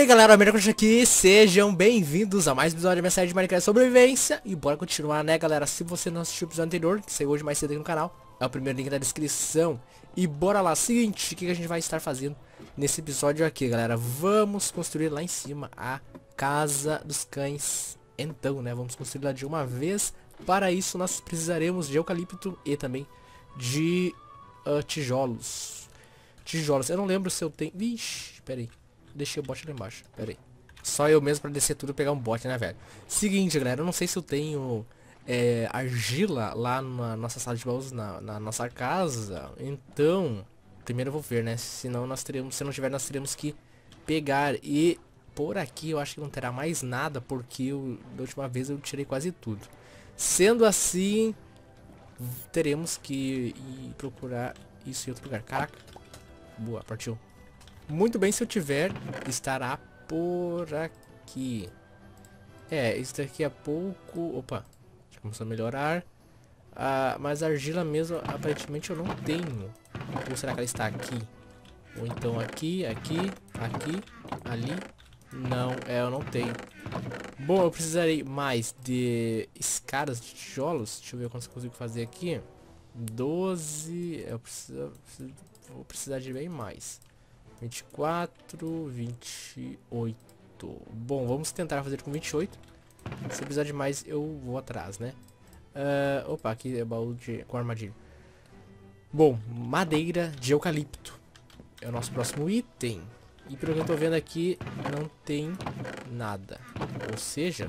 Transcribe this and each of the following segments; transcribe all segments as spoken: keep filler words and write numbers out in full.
aí galera, Minecraft aqui, sejam bem-vindos a mais um episódio da minha série de Minecraft Sobrevivência. E bora continuar, né galera, se você não assistiu o episódio anterior, que saiu hoje mais cedo aqui no canal, é o primeiro link da descrição. E bora lá, seguinte, o que a gente vai estar fazendo nesse episódio aqui galera? Vamos construir lá em cima a Casa dos Cães. Então, né, vamos construir lá de uma vez. Para isso nós precisaremos de eucalipto e também de uh, tijolos. Tijolos, eu não lembro se eu tenho... Vixe, pera aí. Deixei o bot lá embaixo, pera aí. Só eu mesmo pra descer tudo e pegar um bot, né, velho? Seguinte, galera, eu não sei se eu tenho é, argila lá na nossa sala de baús, na, na nossa casa. Então, primeiro eu vou ver, né? Senão nós teremos, se não tiver, nós teremos que pegar. E por aqui eu acho que não terá mais nada, porque eu, da última vez eu tirei quase tudo. Sendo assim, teremos que ir procurar isso em outro lugar. Caraca. Boa, partiu. Muito bem, se eu tiver, estará por aqui. É, isso daqui a pouco... Opa, já começou a melhorar. Ah, mas a argila mesmo, aparentemente eu não tenho. Ou será que ela está aqui? Ou então aqui, aqui, aqui, ali. Não, é, eu não tenho. Bom, eu precisarei mais de escadas de tijolos. Deixa eu ver quantos eu consigo fazer aqui. doze... Eu preciso, preciso, vou precisar de bem mais. vinte e quatro, vinte e oito. Bom, vamos tentar fazer com vinte e oito. Se precisar de mais, eu vou atrás, né? Uh, opa, aqui é baú de, com armadilha. Bom, madeira de eucalipto é o nosso próximo item. E pelo que eu tô vendo aqui, não tem nada. Ou seja,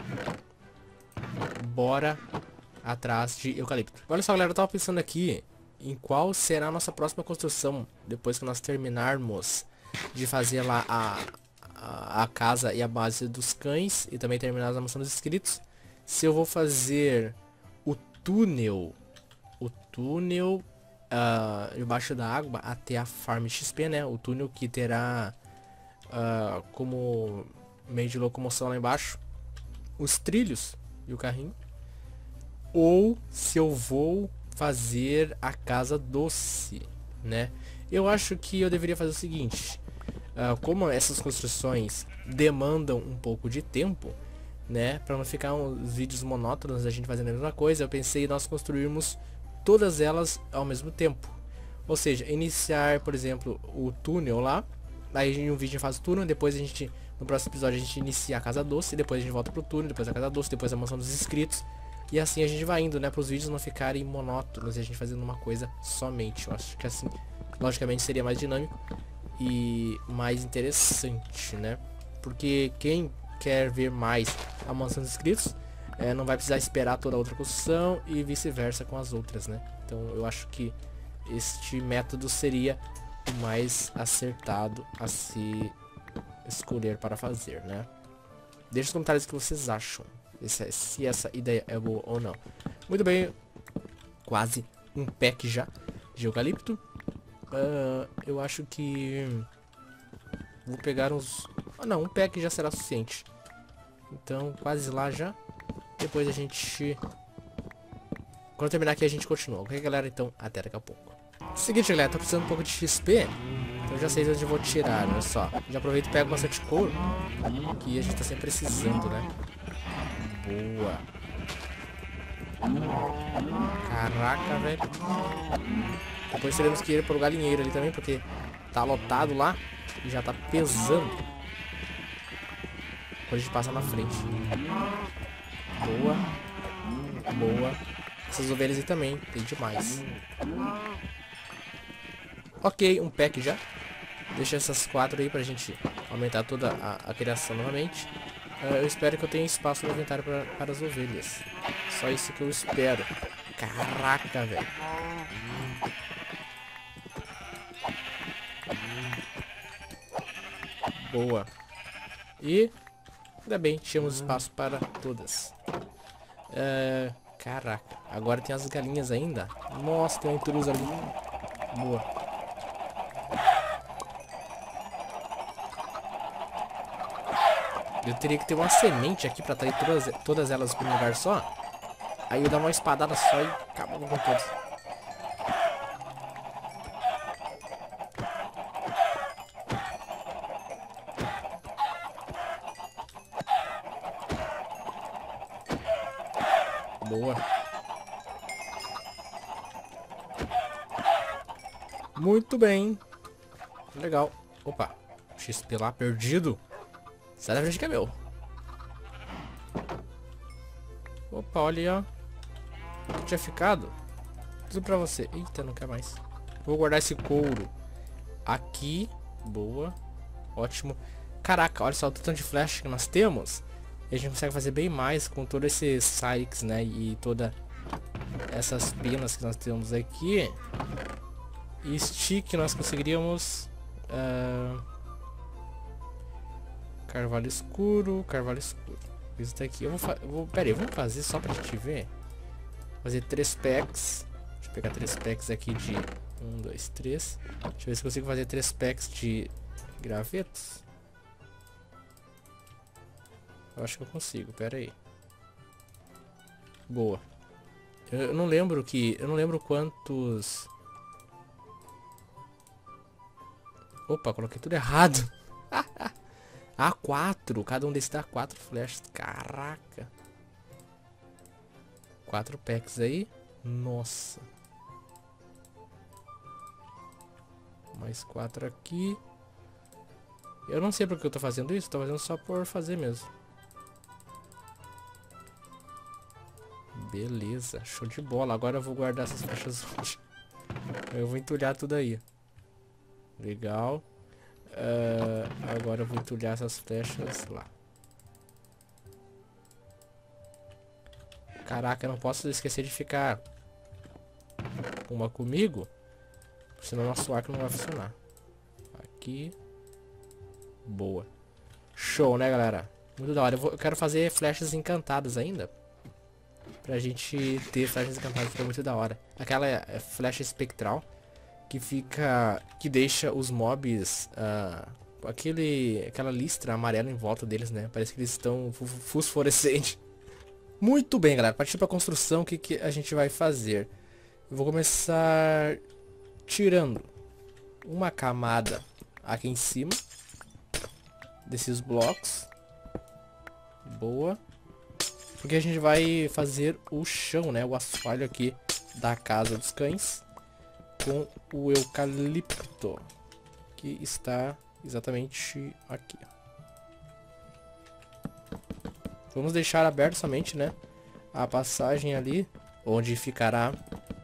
bora atrás de eucalipto. Olha só, galera, eu tava pensando aqui em qual será a nossa próxima construção depois que nós terminarmos de fazer lá a, a, a casa e a base dos cães e também terminar a mansão dos inscritos. Se eu vou fazer o túnel, o túnel uh, debaixo da água até a farm X P, né? O túnel que terá uh, como meio de locomoção lá embaixo os trilhos e o carrinho. Ou se eu vou fazer a casa doce, né? Eu acho que eu deveria fazer o seguinte. Uh, como essas construções demandam um pouco de tempo, né, para não ficar uns vídeos monótonos da gente fazendo a mesma coisa, eu pensei em nós construirmos todas elas ao mesmo tempo. Ou seja, iniciar, por exemplo, o túnel lá, aí em um vídeo a gente faz o túnel, depois a gente, no próximo episódio a gente inicia a casa doce, depois a gente volta pro túnel, depois a casa doce, depois a mansão dos inscritos, e assim a gente vai indo, né, para os vídeos não ficarem monótonos e a gente fazendo uma coisa somente. Eu acho que assim, logicamente seria mais dinâmico e mais interessante, né? Porque quem quer ver mais a mansão dos inscritos é, não vai precisar esperar toda a outra construção e vice-versa com as outras, né? Então eu acho que este método seria o mais acertado a se escolher para fazer, né? Deixe nos comentários o que vocês acham, se, se essa ideia é boa ou não. Muito bem, quase um pack já de eucalipto. Uh, eu acho que vou pegar uns... Ah, não, um pack já será suficiente. Então, quase lá já. Depois a gente... Quando terminar aqui a gente continua. Ok, galera? Então, até daqui a pouco. Seguinte, galera, tô precisando um pouco de X P. Então já sei onde eu vou tirar, olha só. Já aproveito e pego bastante couro, que a gente tá sempre precisando, né? Boa. Caraca, velho. Depois teremos que ir pro galinheiro ali também, porque tá lotado lá e já tá pesando. Quando a gente passa na frente. Boa. Boa. Essas ovelhas aí também, tem demais. Ok, um pack já. Deixa essas quatro aí pra gente aumentar toda a, a criação novamente. Uh, eu espero que eu tenha espaço no inventário pra, para as ovelhas. Só isso que eu espero. Caraca, velho. Boa. E ainda bem, tínhamos espaço para todas. Uh, caraca, agora tem as galinhas ainda. Nossa, tem um intruso ali. Boa. Eu teria que ter uma semente aqui para trazer todas, todas elas para um lugar só. Aí eu dar uma espadada só e acabava com todas. Boa. Muito bem. Legal. Opa. X P lá perdido. Sai da frente que é meu. Opa, olha aí, ó. O que tinha ficado? Tudo pra você. Eita, não quer mais. Vou guardar esse couro aqui. Boa. Ótimo. Caraca, olha só o tanto de flash que nós temos. E a gente consegue fazer bem mais com todos esses Sykes, né? E toda essas penas que nós temos aqui. E stick nós conseguiríamos... Uh, carvalho escuro, carvalho escuro. Isso daqui. Eu vou, vou Pera aí, vamos fazer só pra gente ver. Fazer três packs. Deixa eu pegar três packs aqui de... Um, dois, três. Deixa eu ver se consigo fazer três packs de gravetos. Eu acho que eu consigo, pera aí. Boa. Eu, eu não lembro que... Eu não lembro quantos... Opa, coloquei tudo errado. Ah, quatro. Cada um desses dá quatro flechas. Caraca. Quatro packs aí. Nossa. Mais quatro aqui. Eu não sei porque eu tô fazendo isso. Tô fazendo só por fazer mesmo. Beleza. Show de bola. Agora eu vou guardar essas flechas hoje. Eu vou entulhar tudo aí. Legal. Uh, agora eu vou entulhar essas flechas lá. Caraca, eu não posso esquecer de ficar uma comigo, senão nosso arco não vai funcionar. Aqui. Boa. Show, né, galera? Muito da hora. Eu, vou, eu quero fazer flechas encantadas ainda. Pra gente ter flechas encantadas, fica muito da hora. Aquela é flecha espectral. Que fica... Que deixa os mobs... Uh, aquele... Aquela listra amarela em volta deles, né? Parece que eles estão fosforescentes. Muito bem, galera. Partindo pra construção, o que, que a gente vai fazer? Eu vou começar... Tirando uma camada aqui em cima. Desses blocos. Boa. Porque a gente vai fazer o chão, né? O assoalho aqui da casa dos cães. Com o eucalipto, que está exatamente aqui. Vamos deixar aberto somente, né, a passagem ali, onde ficará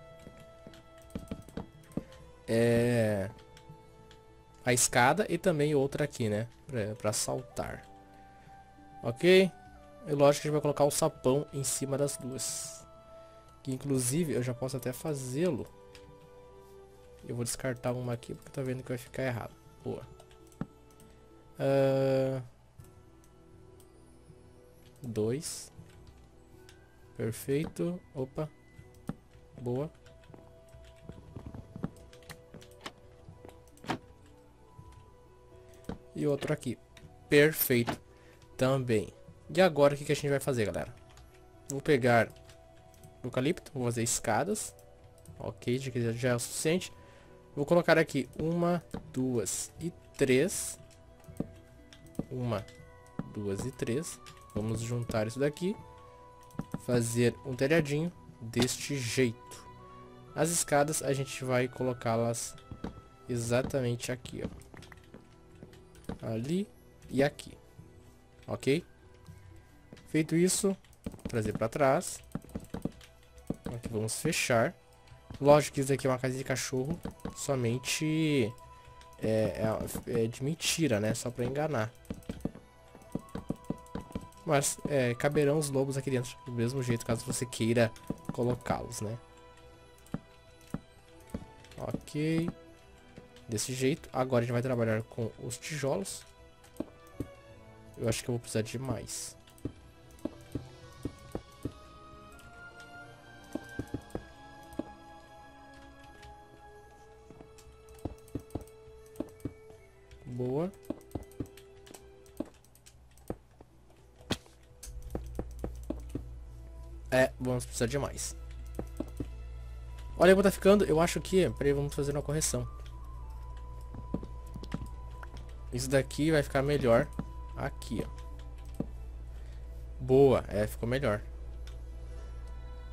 é, a escada e também outra aqui, né, para saltar. Ok? É lógico que a gente vai colocar o sapão em cima das duas. Que inclusive eu já posso até fazê-lo. Eu vou descartar uma aqui porque eu tô vendo que vai ficar errado. Boa. Uh, dois. Perfeito. Opa. Boa. E outro aqui. Perfeito. Também. E agora o que, que a gente vai fazer, galera? Vou pegar o eucalipto. Vou fazer escadas. Ok, já, já é o suficiente. Vou colocar aqui uma, duas e três. Uma, duas e três. Vamos juntar isso daqui. Fazer um telhadinho deste jeito. As escadas a gente vai colocá-las exatamente aqui, ó. Ali e aqui. Ok? Feito isso, trazer para trás. Aqui vamos fechar. Lógico que isso aqui é uma casa de cachorro. Somente é, é, é de mentira, né? Só pra enganar. Mas é, caberão os lobos aqui dentro do mesmo jeito, caso você queira colocá-los, né? Ok. Desse jeito. Agora a gente vai trabalhar com os tijolos. Eu acho que eu vou precisar de mais. Boa. É, vamos precisar de mais. Olha como tá ficando. Eu acho que... Peraí, vamos fazer uma correção. Isso daqui vai ficar melhor aqui, ó. Boa. É, ficou melhor.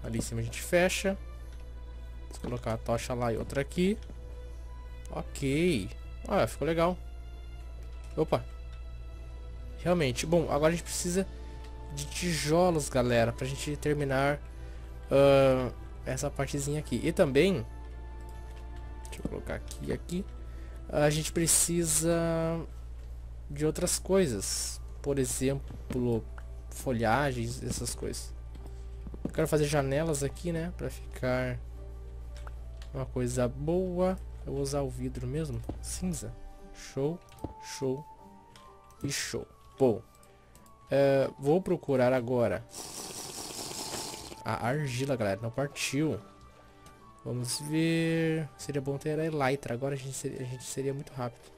Ali em cima a gente fecha. Vamos colocar a tocha lá e outra aqui. Ok. Ah, ficou legal. Opa. Realmente. Bom, agora a gente precisa de tijolos, galera, pra gente terminar uh, essa partezinha aqui. E também, deixa eu colocar aqui e aqui, a gente precisa de outras coisas. Por exemplo, folhagens, essas coisas. Eu quero fazer janelas aqui, né, pra ficar uma coisa boa. Eu vou usar o vidro mesmo, cinza. Show, show e show. Bom, uh, vou procurar agora a argila, galera. Não partiu. Vamos ver. Seria bom ter a elytra. Agora a gente seria, a gente seria muito rápido.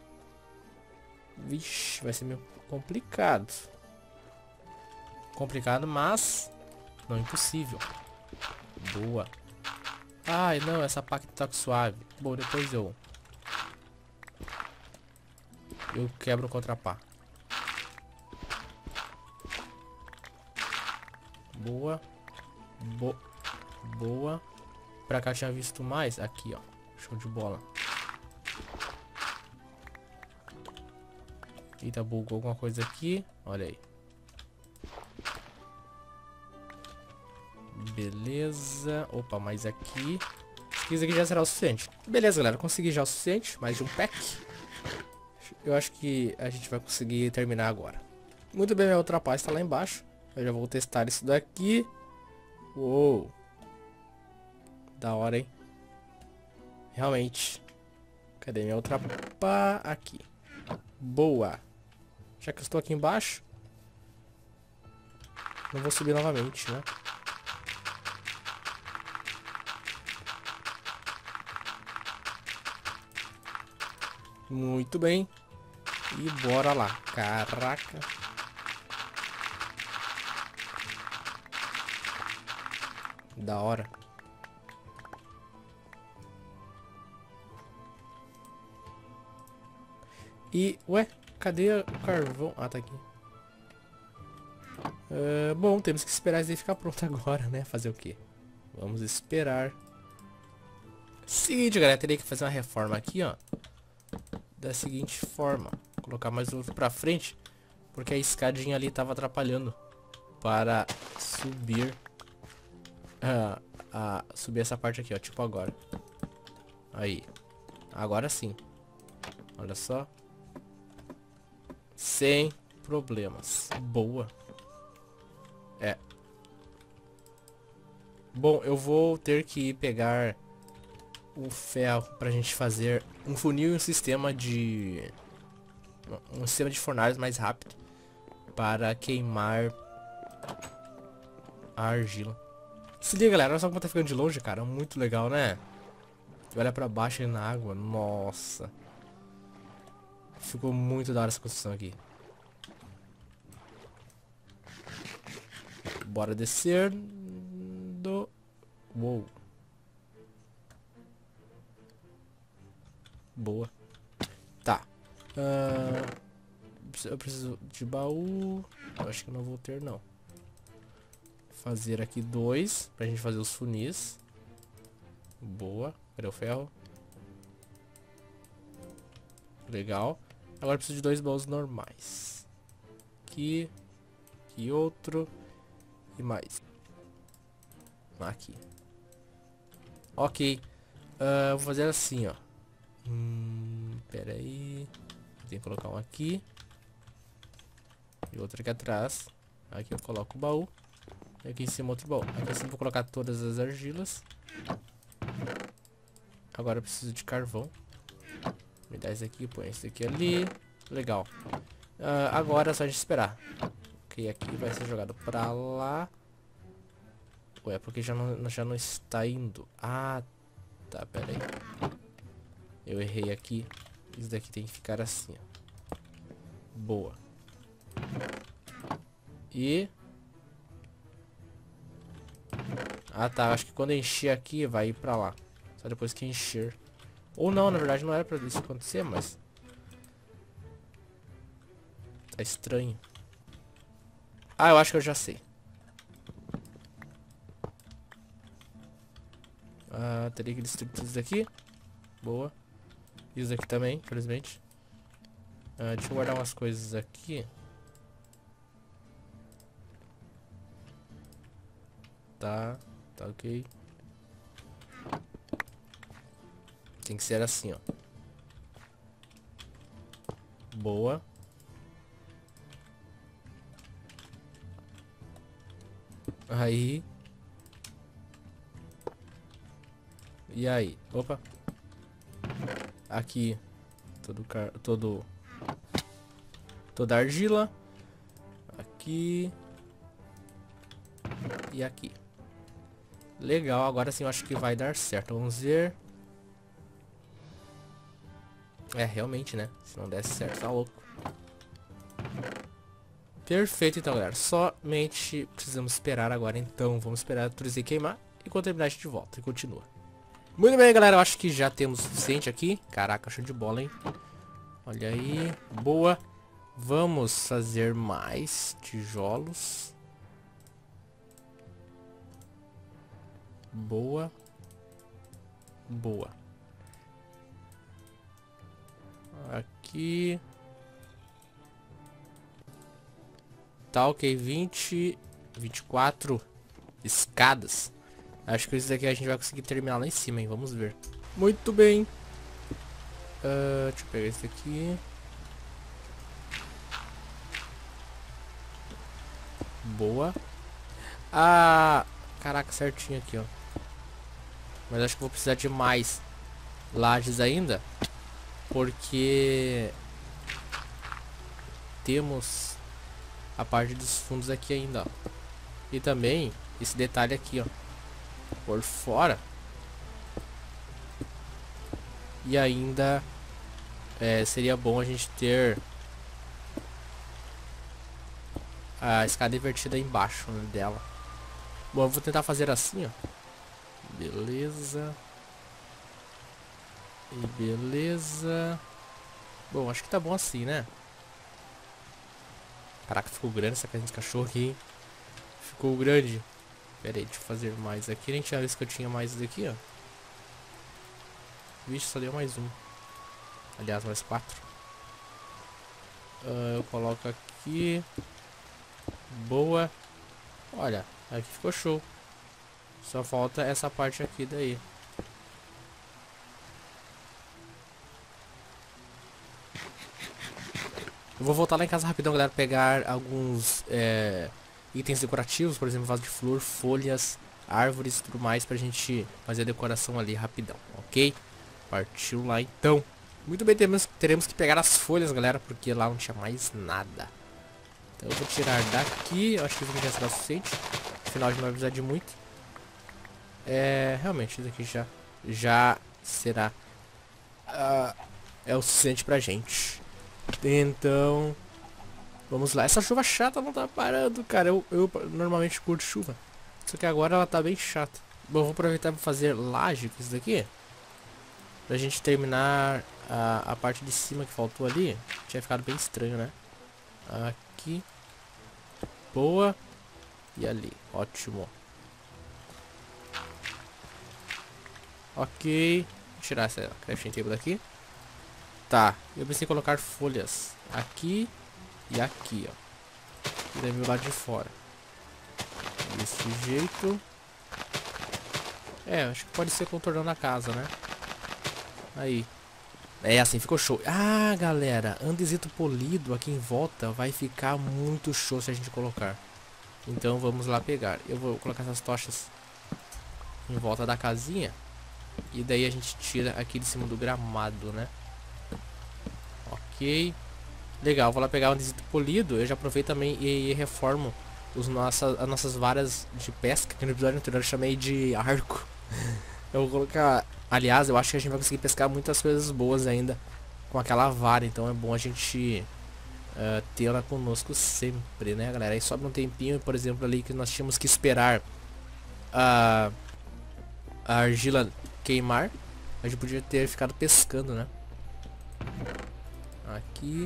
Vixe, vai ser meio complicado. Complicado, mas não impossível. Boa. Ai, não, essa pá aqui tá suave. Bom, depois eu eu quebro contra a pá. Boa. Bo boa. Pra cá tinha visto mais. Aqui, ó. Show de bola. Eita, bugou alguma coisa aqui. Olha aí. Beleza. Opa, mais aqui. Isso aqui já será o suficiente. Beleza, galera. Consegui já o suficiente. Mais de um pack. Eu acho que a gente vai conseguir terminar agora. Muito bem, minha outra pá está lá embaixo. Eu já vou testar isso daqui. Uou. Da hora, hein? Realmente. Cadê minha outra pá? Aqui. Boa. Já que eu estou aqui embaixo, não vou subir novamente, né? Muito bem. E bora lá. Caraca. Da hora. E, ué, cadê o carvão? Ah, tá aqui. Uh, bom, temos que esperar isso aí ficar pronto agora, né? Fazer o quê? Vamos esperar. Seguinte, galera, teria que fazer uma reforma aqui, ó. Da seguinte forma. Colocar mais outro pra frente. Porque a escadinha ali tava atrapalhando. Para subir. Uh, uh, subir essa parte aqui, ó. Tipo agora. Aí. Agora sim. Olha só. Sem problemas. Boa. É. Bom, eu vou ter que pegar o ferro pra gente fazer um funil e um sistema de... Um sistema de fornalhas mais rápido. Para queimar a argila. Se liga, galera. Olha só como tá ficando de longe, cara. Muito legal, né? Olha pra baixo e na água. Nossa. Ficou muito da hora essa construção aqui. Bora descer do... Uou. Boa. Tá. Uh, eu preciso de baú. Eu acho que eu não vou ter, não. Fazer aqui dois. Pra gente fazer os funis. Boa. Cadê o ferro? Legal. Agora eu preciso de dois baús normais. Aqui. E outro. E mais. Aqui. Ok. Uh, vou fazer assim, ó. Hum, pera aí. Tem que colocar um aqui. E outro aqui atrás. Aqui eu coloco o baú. E aqui em cima outro baú. Aqui em cima eu vou colocar todas as argilas. Agora eu preciso de carvão. Me dá esse aqui, põe esse aqui ali. Legal. Uh, agora é só a gente esperar. Ok, aqui vai ser jogado pra lá. Ué, porque já não, já não está indo. Ah, tá, pera aí. Eu errei aqui. Isso daqui tem que ficar assim, ó. Boa. E... Ah, tá. Acho que quando encher aqui, vai ir pra lá. Só depois que encher. Ou não, na verdade não era pra isso acontecer, mas... Tá estranho. Ah, eu acho que eu já sei. Ah, teria que destruir tudo isso daqui. Boa. Isso aqui também, infelizmente. Ah, deixa eu guardar umas coisas aqui. Tá, tá ok. Tem que ser assim, ó. Boa. Aí. E aí? Opa. Aqui. Todo car... Todo... Toda argila. Aqui. E aqui. Legal, agora sim eu acho que vai dar certo. Vamos ver. É, realmente, né? Se não desse certo, tá louco. Perfeito, então, galera. Somente precisamos esperar agora, então. Vamos esperar a Turizei queimar. E quando terminar, a gente volta e continua. Muito bem, galera. Eu acho que já temos o suficiente aqui. Caraca, show de bola, hein? Olha aí. Boa. Vamos fazer mais tijolos. Boa. Boa. Aqui. Tá, ok. vinte, vinte e quatro escadas. Acho que isso daqui a gente vai conseguir terminar lá em cima, hein? Vamos ver. Muito bem. Uh, deixa eu pegar esse aqui. Boa. Ah, caraca, certinho aqui, ó. Mas acho que vou precisar de mais lajes ainda. Porque temos a parte dos fundos aqui ainda, ó. E também esse detalhe aqui, ó, por fora. E ainda é, seria bom a gente ter a escada invertida embaixo, né, dela. Bom, eu vou tentar fazer assim, ó. Beleza. E beleza. Bom, acho que tá bom assim, né? Caraca, ficou grande essa casinha de cachorro aqui, hein? Ficou grande. Pera aí, deixa eu fazer mais aqui. Nem tinha visto que eu tinha mais daqui, ó. Vixe, só deu mais um. Aliás, mais quatro. Uh, eu coloco aqui. Boa. Olha, aqui ficou show. Só falta essa parte aqui daí. Eu vou voltar lá em casa rapidão, galera, pegar alguns é, itens decorativos, por exemplo, vaso de flor, folhas, árvores e tudo mais pra gente fazer a decoração ali rapidão, ok? Partiu lá então. Muito bem, teremos, teremos que pegar as folhas, galera, porque lá não tinha mais nada. Então eu vou tirar daqui, eu acho que isso aqui já será suficiente. Afinal, a gente não vai precisar de muito. É, realmente, isso aqui já, já será uh, é o suficiente pra gente. Então, vamos lá. Essa chuva chata não tá parando, cara. Eu, eu normalmente curto chuva. Só que agora ela tá bem chata. Bom, eu vou aproveitar pra fazer laje com isso daqui. Pra gente terminar a, a parte de cima que faltou ali. Tinha ficado bem estranho, né? Aqui. Boa. E ali. Ótimo. Ok. Vou tirar essa crafting table daqui. Tá, eu pensei em colocar folhas aqui e aqui, ó. E daí do lado de fora. Desse jeito. É, acho que pode ser contornando a casa, né? Aí. É, assim ficou show. Ah, galera, andesito polido aqui em volta vai ficar muito show se a gente colocar. Então vamos lá pegar. Eu vou colocar essas tochas em volta da casinha. E daí a gente tira aqui de cima do gramado, né? Ok. Legal, vou lá pegar o andesito polido. Eu já aproveito também e, e reformo os nossa, as nossas varas de pesca, que no episódio anterior eu chamei de arco. Eu vou colocar... Aliás, eu acho que a gente vai conseguir pescar muitas coisas boas ainda com aquela vara. Então é bom a gente uh, ter ela conosco sempre, né, galera? Aí sobra um tempinho, por exemplo, ali que nós tínhamos que esperar a, a argila queimar. A gente podia ter ficado pescando, né? Aqui.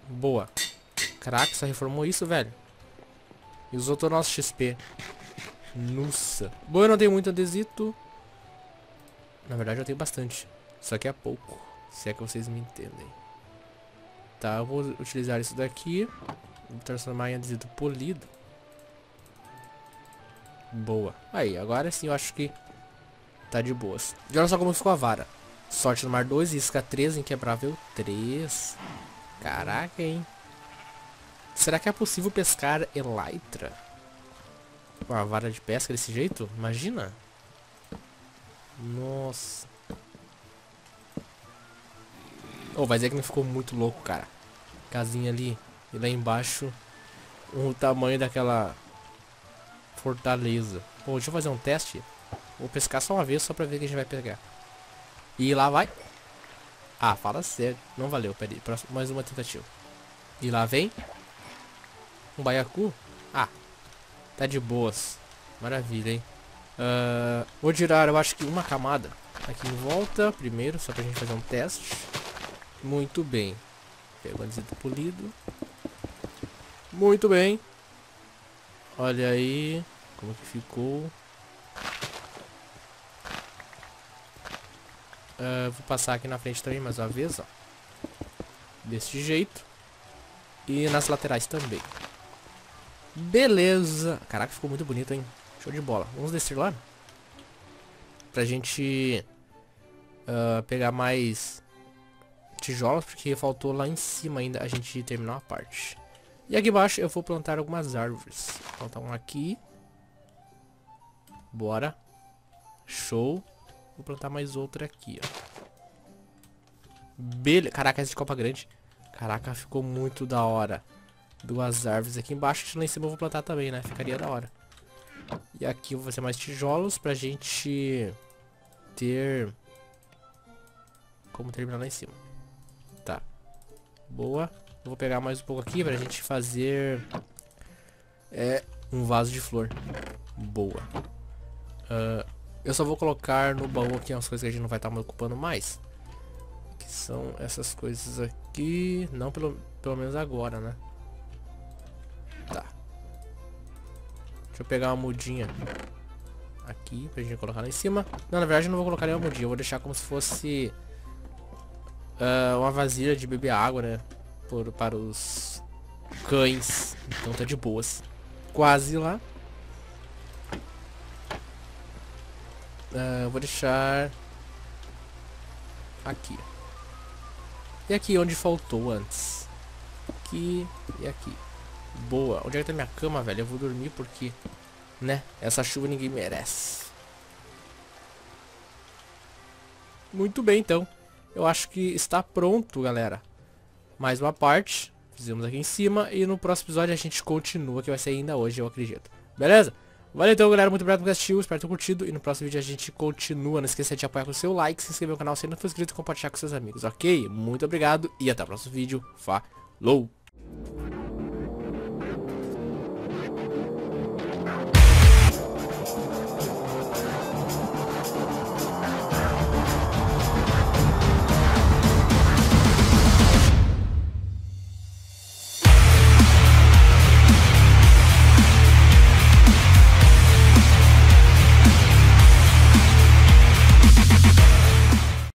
Boa. Caraca, só reformou isso, velho. E usou todo o nosso X P. Nossa. Bom, eu não tenho muito andesito. Na verdade eu tenho bastante. Só que é pouco. Se é que vocês me entendem. Tá, eu vou utilizar isso daqui. Vou transformar em andesito polido. Boa. Aí, agora sim eu acho que tá de boas. E olha só como ficou a vara. Sorte no mar dois, isca três, inquebrável três. Caraca, hein? Será que é possível pescar elytra com a vara de pesca desse jeito? Imagina. Nossa. Oh, vai dizer que não ficou muito louco, cara. Casinha ali. E lá embaixo o tamanho daquela fortaleza. Pô, deixa eu fazer um teste. Vou pescar só uma vez, só pra ver que a gente vai pegar. E lá vai. Ah, fala sério. Não valeu, peraí. Próximo, mais uma tentativa. E lá vem. Um baiacu. Ah, tá de boas. Maravilha, hein. Uh, vou tirar, eu acho que uma camada aqui em volta. Primeiro, só pra gente fazer um teste. Muito bem. Pega o andesito polido. Muito bem. Olha aí como que ficou. Uh, vou passar aqui na frente também mais uma vez, ó. Desse jeito. E nas laterais também. Beleza. Caraca, ficou muito bonito, hein. Show de bola. Vamos descer lá. Pra gente uh, pegar mais tijolos, porque faltou lá em cima ainda a gente terminar a parte. E aqui embaixo eu vou plantar algumas árvores. Falta um aqui. Bora. Show. Vou plantar mais outra aqui, ó. Beleza. Caraca, essa de copa grande. Caraca, ficou muito da hora. Duas árvores aqui embaixo. Lá em cima eu vou plantar também, né? Ficaria da hora. E aqui eu vou fazer mais tijolos pra gente ter como terminar lá em cima. Tá. Boa. Eu vou pegar mais um pouco aqui pra gente fazer é, um vaso de flor. Boa. Uh, eu só vou colocar no baú aqui umas coisas que a gente não vai estar tá ocupando mais. Que são essas coisas aqui. Não pelo, pelo menos agora, né? Tá. Deixa eu pegar uma mudinha aqui pra gente colocar lá em cima. Não, na verdade eu não vou colocar nenhuma mudinha. Eu vou deixar como se fosse uh, uma vasilha de beber água, né? Por, para os cães. Então tá de boas. Quase lá. Uh, vou deixar aqui. E aqui onde faltou antes. Aqui e aqui. Boa. Onde é que tá minha cama, velho? Eu vou dormir porque, né? Essa chuva ninguém merece. Muito bem, então. Eu acho que está pronto, galera. Mais uma parte. Fizemos aqui em cima. E no próximo episódio a gente continua, que vai ser ainda hoje, eu acredito. Beleza? Valeu então, galera. Muito obrigado por assistir. Espero ter curtido. E no próximo vídeo a gente continua. Não esqueça de apoiar com o seu like, se inscrever no canal se ainda não for inscrito e compartilhar com seus amigos, ok? Muito obrigado. E até o próximo vídeo. Falou!